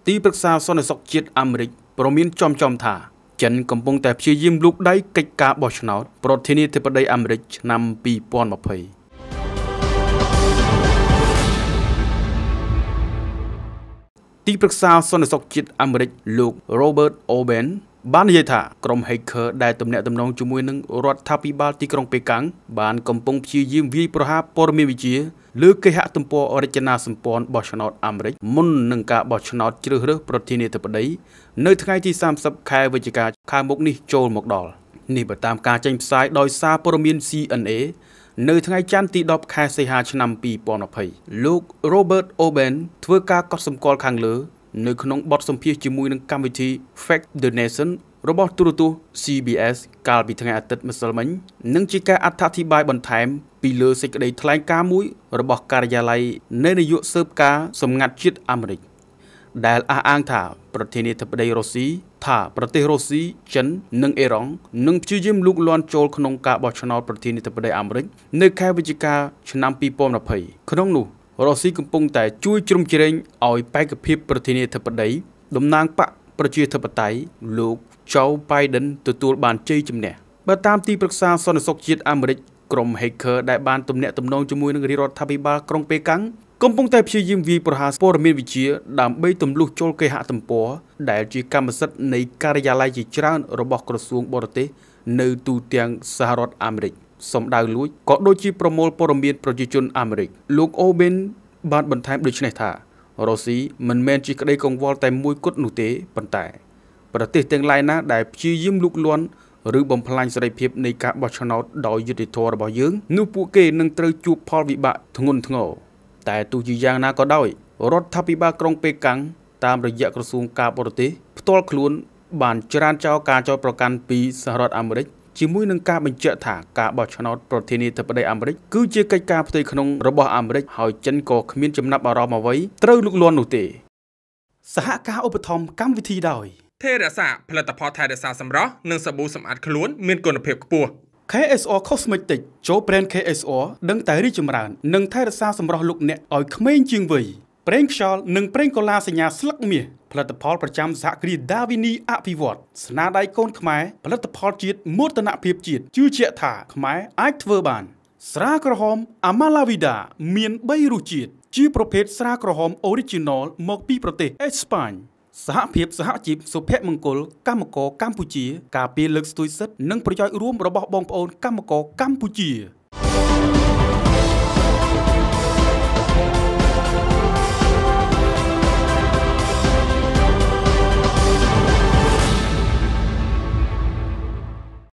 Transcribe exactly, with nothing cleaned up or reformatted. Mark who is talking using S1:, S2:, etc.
S1: ទីប្រឹក្សាសន្តិសុខជាតិអាមេរិកប្រមានចំចំថាចិនកំពុងតែព្យាយាមលូកដៃកិច្ចការបោះឆ្នោតប្រធានាធិបតីអាមេរិកឆ្នាំពីរពាន់ម្ភៃទីប្រឹក្សាសន្តិសុខជាតិអាមេរិកលោក Robert O'Brien បាននិយាយថាក្រុម hacker ដែលទំនាក់ទំនងជាមួយនឹងរដ្ឋាភិបាលទីក្រុងប៉េកាំងបានកំពុងព្យាយាមវាយប្រហារព័ត៌មានវិទ្យាលើគេហទំព័ររចនាសម្ព័ន្ធបោះឆ្នោតអាមេរិកមុននឹងការបោះឆ្នោតជ្រើសរើសប្រធានាធិបតីនៅថ្ងៃទីសាមសិបខែវិច្ឆិកាខាងមុខនេះចូលមកដល់នេះបើតាមការចេញផ្សាយដោយសារព័ត៌មាន C N A នៅថ្ងៃច័ន្ទទីដប់ខែសីហាឆ្នាំពីរពាន់ម្ភៃលោក Robert O'Brien ធ្វើការកត់សម្គាល់ខាងលើនៅក្នុងបទសម្ភាសន៍ជាមួយនឹងកម្មវិធី Fact the Nation របស់ទូរទស្សន៍ C B S កាលពីថ្ងៃអាទិត្យម្សិលមិញនិងជាការអត្ថាធិប្បាយបន្ថែមពីលើសេចក្តីថ្លែងការណ៍មួយរបស់ការិយាល័យនៃនាយកស៊ើបការសម្ងាត់ជាតិអាមេរិកដែលអះអាងថាប្រធានាធិបតីរុស្ស៊ីថាប្រទេសរុស្ស៊ីចិននិងអ៊ីរ៉ង់នឹងព្យាយាមលូកលាន់ចូលក្នុងការបោះឆ្នោតប្រធានាធិបតីអាមេរិកនៅខែវិច្ឆិកាឆ្នាំពីរពាន់ម្ភៃក្នុងនោះរុស្ស៊ីកំពុងតែជួយជ្រោមជ្រែងឲ្យបេក្ខភាពប្រធានាធិបតីតំណាងបកប្រជាធិបតេយ្យលោក Joe Biden ទទួលបានជ័យជំនះបើតាមទីប្រឹក្សាសន្តិសុខជាតិអាមេរិកក្រុម hacker ដែលបានទំនាក់ទំនងជាមួយនឹងរដ្ឋាភិបាលក្រុងប៉េកាំងកំពុងតែព្យាយាមវាយប្រហារព័ត៌មានវិទ្យាដើម្បីទម្លុះចូលគេហទំព័រដែលជាកម្មសិទ្ធិនៃការិយាល័យជាច្រើនរបស់ក្រសួងបរទេសនៅទូទាំងសហរដ្ឋអាមេរិកសម្ដៅលួចក៏ដូចជាប្រមូលព័ត៌មានប្រជាជនអាមេរិកលោក O'Brien បានបន្ថែមដូចនេះថារុស្ស៊ីមិនមែនជាក្តីកង្វល់តែមួយគត់នោះទេប៉ុន្តែប្រទេសទាំងឡាយណាដែលព្យាយាមលូកលាន់ឬបំផ្លាញសេរីភាពនៃការបោះឆ្នោតដោយយុត្តិធម៌របស់យើងនោះពួកគេនឹងត្រូវជួបផលវិបាកធ្ងន់ធ្ងរតែទោះជាយ៉ាងណាក៏ដោយរដ្ឋាភិបាលក្រុងប៉េកាំងតាមរយៈក្រសួងការបរទេសផ្ទាល់ខ្លួនបានច្រានចោលការចោទប្រកាន់ពីសហរដ្ឋអាមេរិកជាមួយនឹងការបញ្ជាក់ថាការបោះឆ្នោតប្រធានាធិបតីអាមេរិកគឺជាកិច្ចការផ្ទៃក្នុងរបស់អាមេរិកហើយចិនក៏គ្មានចំណាប់អារម្មណ៍អ្វីត្រូវលូកលាន់នោះទេសហការឧបត្ថម្ភកម្មវិធីដោយ
S2: ថេរក្សាផលិតផលថែរក្សាសម្រស់និងសាប៊ូសម្អាតខ្លួនមានគុណភាពខ្ពស់
S1: K S R Cosmetics ចូល brand K S R ដឹងតែរីកចម្រើននិងថែរក្សាសម្រស់លោកអ្នកឲ្យក្មេងជាងវ័យប្រេងខ្យល់និងប្រេងកូឡាសញ្ញាស្លឹកមាសផលិតផលប្រចាំសហគ្រាស Davini អភិវឌ្ឍស្នាដៃកូនខ្មែរផលិតផលជាតិមោទនភាពជាតិជឿជាក់ថាខ្មែរអាចធ្វើបានស្រាក្រហម Amalavida មានបីរសជាតិជាប្រភេទស្រាក្រហម Original មកពីប្រទេសអេស្ប៉ាញសហភាពសហជីពសុភមង្គលកម្មករកម្ពុជាការពារលើកស្ទួយសិទ្ធិនិងប្រយោជន៍រួមរបស់បងប្អូនកម្មករកម្ពុជា